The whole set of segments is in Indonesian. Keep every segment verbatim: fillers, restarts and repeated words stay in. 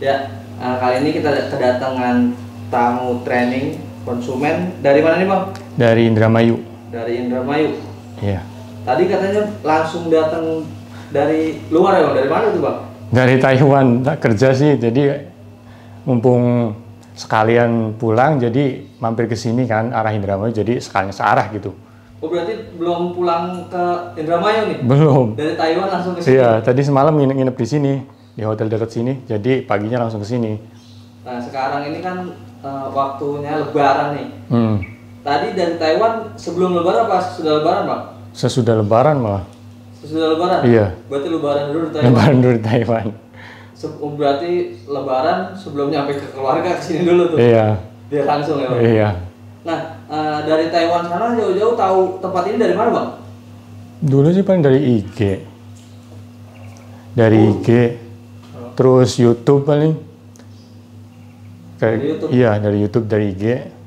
Ya, uh, kali ini kita kedatangan tamu training konsumen dari mana nih Bang? Dari Indramayu. Dari Indramayu. Iya. Tadi katanya langsung datang dari luar ya Bang? Dari mana tuh Bang? Dari Taiwan, tak kerja sih, jadi mumpung sekalian pulang, jadi mampir ke sini kan, arah Indramayu, jadi sekalian searah gitu. Oh berarti belum pulang ke Indramayu nih? Belum. Dari Taiwan langsung ke sini? Iya, tadi semalam nginep, nginep di sini, di hotel dekat sini, jadi paginya langsung ke sini. Nah sekarang ini kan uh, waktunya Lebaran nih. Hmm. Tadi dari Taiwan sebelum Lebaran apa sudah Lebaran Bang? Sesudah Lebaran malah. Sesudah Lebaran? Iya. Berarti Lebaran dulu di Taiwan? Lebaran dulu di Taiwan. Se- berarti Lebaran sebelum nyampe ke keluarga kesini dulu tuh? Iya. Biar langsung ya Bang? Iya. Nah, uh, dari Taiwan sana jauh-jauh tahu tempat ini dari mana Bang? Dulu sih paling dari I G. Dari I G. Terus YouTube paling. Kayak, Dari YouTube? Iya, dari YouTube, dari I G.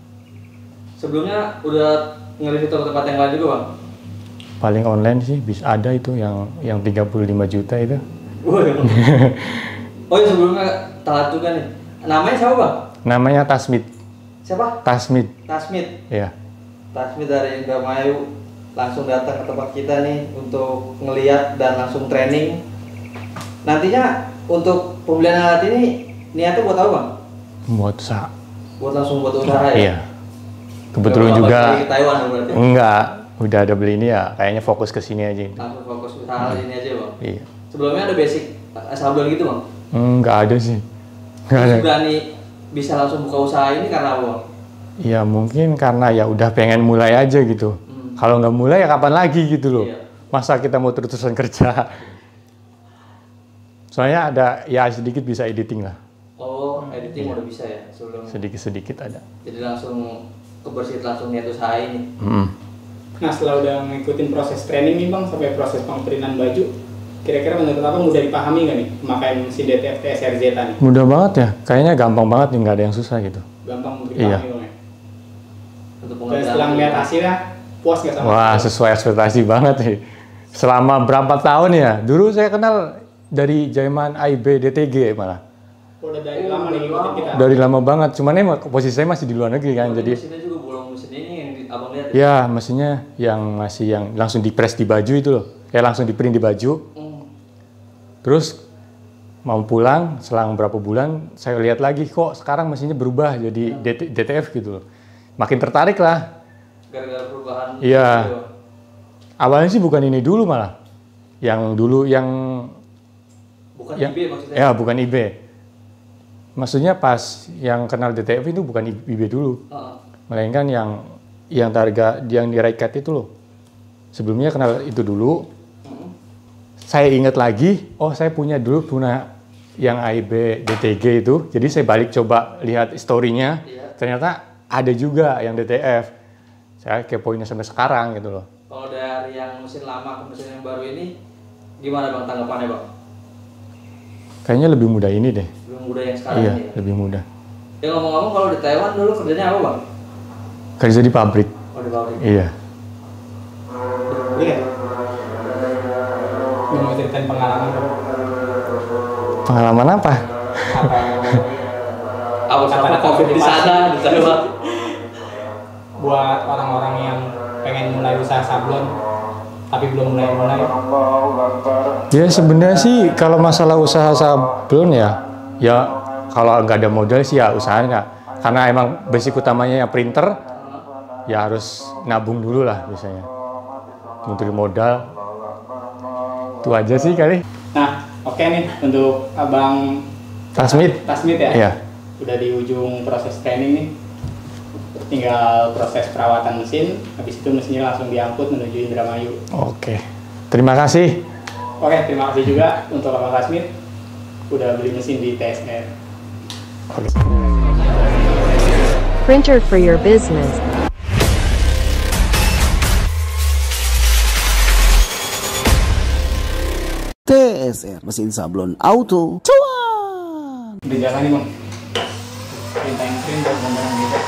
Sebelumnya udah nge-review tempat yang lain juga Bang? Paling online sih, bisa ada itu yang yang tiga puluh lima juta itu. Oh ya Bang? Oh ya sebelumnya telat juga nih. Namanya siapa Bang? Namanya Tasmit. Siapa? Tasmit. Tasmit. Iya. Tasmit dari Indramayu langsung datang ke tempat kita nih untuk ngeliat dan langsung training. Nantinya untuk pembelian alat ini niatnya buat apa Bang? Buat usaha. Buat langsung buat usaha ya? Iya. Kebetulan Nggak juga bakal beli ke Taiwan berarti? enggak, udah ada beli ini ya, kayaknya fokus ke sini aja. Langsung fokus usaha ini aja Bang? Iya. Sebelumnya ada basic sablon gitu Bang? Enggak ada sih. Enggak ada. Berani bisa langsung buka usaha ini karena apa Bang? Ya mungkin karena ya udah pengen mulai aja gitu. Hmm. Kalau nggak mulai ya kapan lagi gitu loh. Iya. Masa kita mau terus-terusan kerja. Soalnya ada ya sedikit bisa editing lah. Oh, editing iya. udah bisa ya sebelum. Sedikit-sedikit ada. Jadi langsung kebersihan langsung niat usaha ini. Hmm. Nah setelah udah ngikutin proses training nih Bang sampai proses pengprintan baju, kira-kira menurut apa mudah dipahami nggak nih pemakaian mesin D T F T S R Z nih? Mudah banget ya, kayaknya gampang banget nih, nggak ada yang susah gitu. Gampang untuk dipahami Iya. Bang ya? Untuk Dan setelah melihat hasilnya, puas nggak sama? Wah, sesuai ekspektasi banget nih. Selama berapa tahun ya? Dulu saya kenal dari zaman A I B D T G malah. Oh, udah dari lama nih ngikutin kita? Dari lama banget, cuman ini posisi saya masih di luar negeri kan, oh, jadi... Mesinnya juga bolong mesin ini yang di, abang lihat ya? Ya, mesinnya yang masih yang langsung di press di baju itu loh. Ya langsung di print di baju. Hmm. Terus mau pulang, selang berapa bulan, saya lihat lagi kok sekarang mesinnya berubah jadi D T F gitu loh. Makin tertarik lah. Gara-gara perubahan. Iya. Gitu. Awalnya sih bukan ini dulu malah. Yang dulu yang... Bukan yang, I B maksudnya? Ya, bukan I B. Maksudnya pas yang kenal D T F itu bukan I B dulu. Uh-uh. Melainkan yang yang targa yang di Raikat itu loh. Sebelumnya kenal itu dulu. Uh-huh. Saya ingat lagi, oh saya punya dulu punya yang A I B D T G itu. Jadi saya balik coba lihat historinya. Iya. Ternyata ada juga yang D T F. Saya kepoinnya sampai sekarang gitu loh. Kalau dari yang mesin lama ke mesin yang baru ini, gimana Bang tanggapannya Bang? Kayaknya lebih mudah ini deh. Lebih mudah yang sekarang Iya, ini ya? lebih mudah. Ya ngomong-ngomong kalau di Taiwan dulu kerjanya apa Bang? Kerja di pabrik. Oh di pabrik? Iya. Iya. Lu mau ceritain pengalaman Bang? Pengalaman apa? Apa sama COVID di sana, di Taiwan? Buat orang-orang yang pengen mulai usaha sablon tapi belum mulai-mulai. Ya sebenarnya sih kalau masalah usaha sablon ya, ya kalau nggak ada modal sih ya usahanya. Karena emang basic utamanya ya printer, ya harus nabung dulu lah biasanya. Untuk modal, itu aja sih kali. Nah, oke nih untuk Abang Tasmit. Tasmit ya? Iya. Udah di ujung proses training nih. Tinggal proses perawatan mesin, habis itu mesinnya langsung diangkut menuju Indramayu. Oke. Terima kasih. Oke, terima kasih juga untuk Abang Tasmit udah beli mesin di T S R. Oke. Printer for your business. T S R, mesin sablon auto. Cuan. Udah jalan nih Bang. Printain print buat gambaran gitu.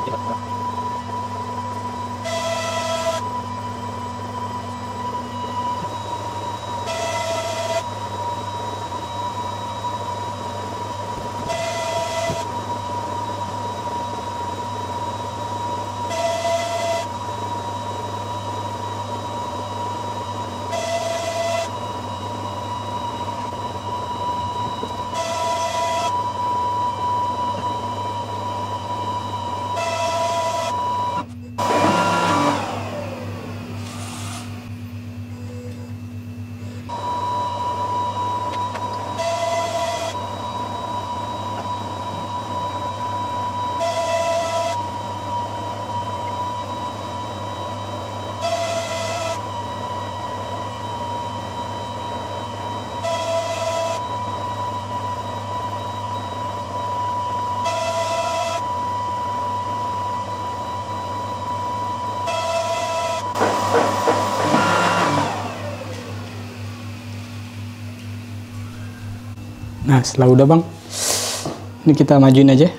Nah, setelah udah bang, ini kita majuin aja.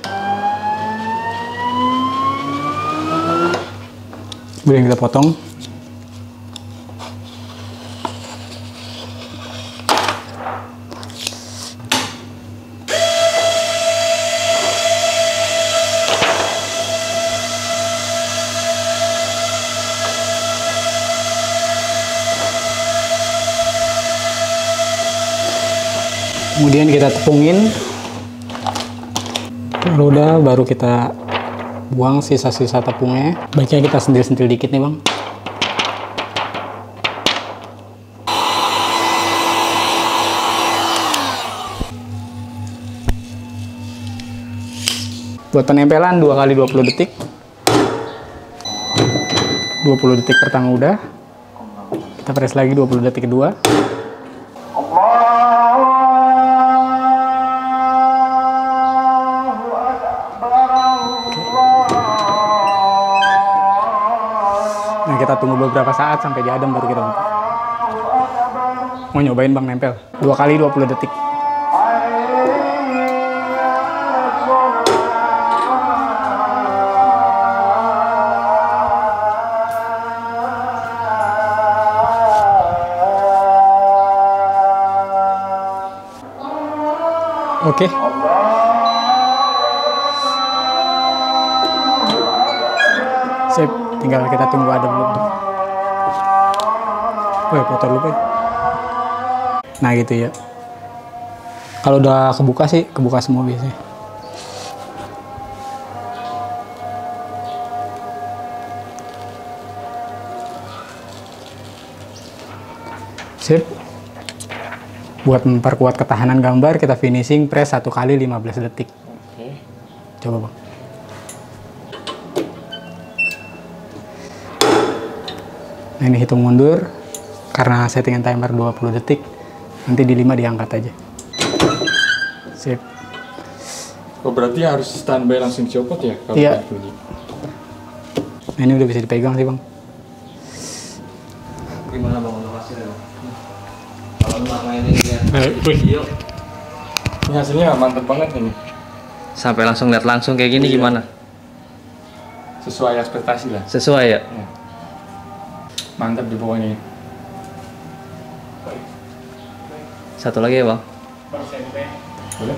Kemudian kita potong. Kemudian kita tepungin. Kalau udah baru kita buang sisa-sisa tepungnya. Baiknya kita sentil-sentil dikit nih bang. Buat penempelan dua kali dua puluh detik. dua puluh detik pertama udah. Kita press lagi dua puluh detik kedua. Nah, kita tunggu beberapa saat sampai dia adem baru kita buka. Mau nyobain bang nempel dua kali dua puluh detik. Oke. Okay. Sip, tinggal kita tunggu adem dulu. Woi, kotor lupa. Nah gitu ya. Kalau udah kebuka sih, kebuka semua biasanya. Sip. Buat memperkuat ketahanan gambar, kita finishing press satu kali lima belas detik. Oke. Coba bang. Nah ini hitung mundur. Karena settingan timer dua puluh detik. Nanti di lima diangkat aja. Sip. Oh berarti harus standby langsung dicopot ya? Kalau iya. Nah ini udah bisa dipegang sih bang. Gimana bang untuk hasilnya? Kalau lama ini lihat video, ini hasilnya mantep banget ini. sampai langsung lihat langsung kayak gini, iya. Gimana? Sesuai ekspektasi lah. Sesuai ya? Ya. Mantap di bawahnya. Satu lagi ya bang? Boleh.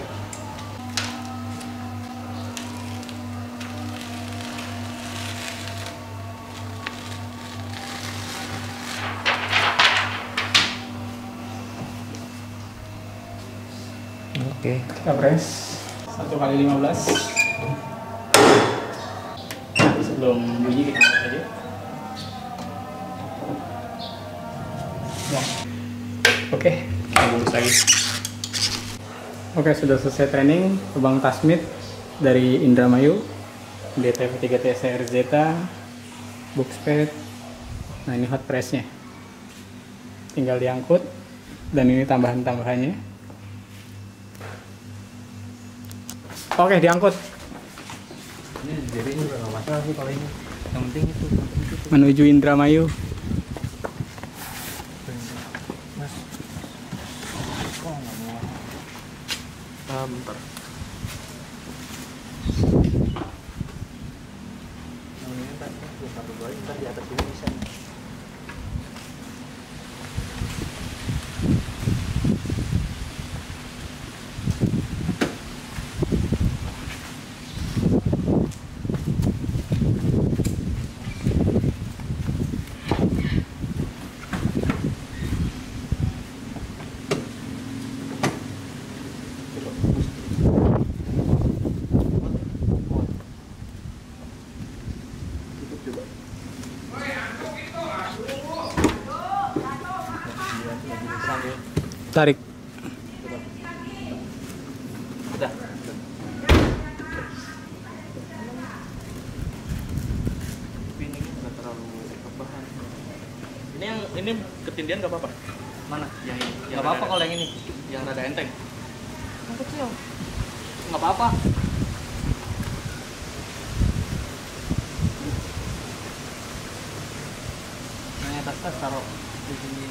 Oke. Kita press satu kali lima belas. Sebelum bunyi kita angkat aja. Ya. Oke, kita bungkus lagi. Oke, sudah selesai training. Bang Tasmit dari Indramayu, D T F tiga T S R Z, boxpad. Nah ini hot pressnya. Tinggal diangkut. Dan ini tambahan-tambahannya. Oke, diangkut. Ini jadi juga nggak masalah sih kalau ini. Yang penting itu. Menuju Indramayu. Mas. Kok nggak mau? Ah, bentar. satu dua ntar di atas ini bisa. Tarik. Udah. Ini nggak terlalu kebahan. Ini yang ini ketindian nggak apa-apa? Mana? Yang Nggak apa-apa kalau yang ini. yang rada enteng. Yang kecil. Nggak apa-apa. Yang atas tas taruh di sini.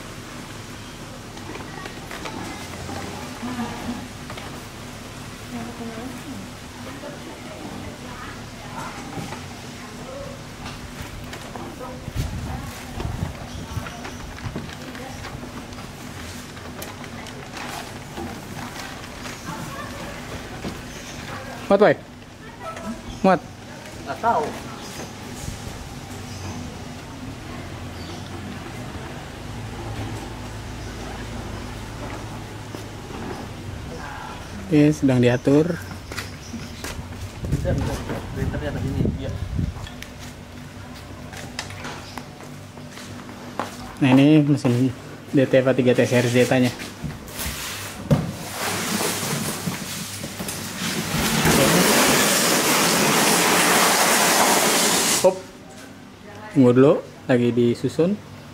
Muat, Boy? Muat. Nggak tahu. Oke, sedang diatur. Bisa, bisa. Printer di atas ini. Iya. Nah, ini mesin D T V tiga T series Zeta-nya. Hop. Tunggu dulu, lagi disusun.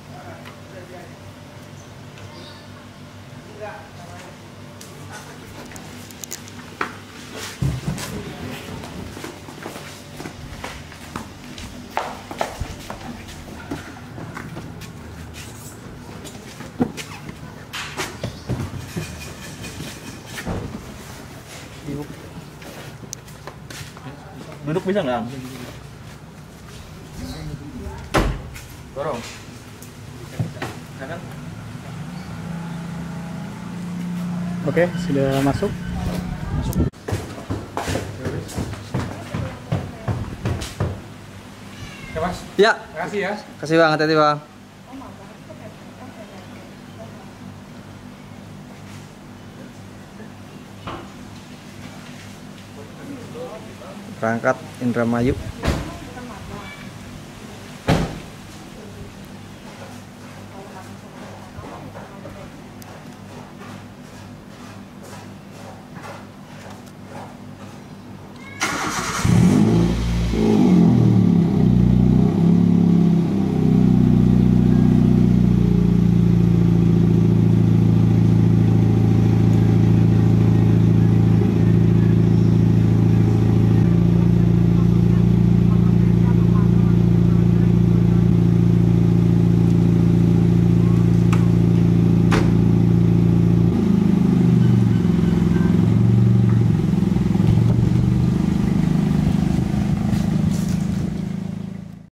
Duduk bisa nggak? Dorong. Ya kan? Oke, sudah masuk. Ya Mas, Ya. makasih ya. Kasih bang, hati-hati bang. Berangkat Indramayu.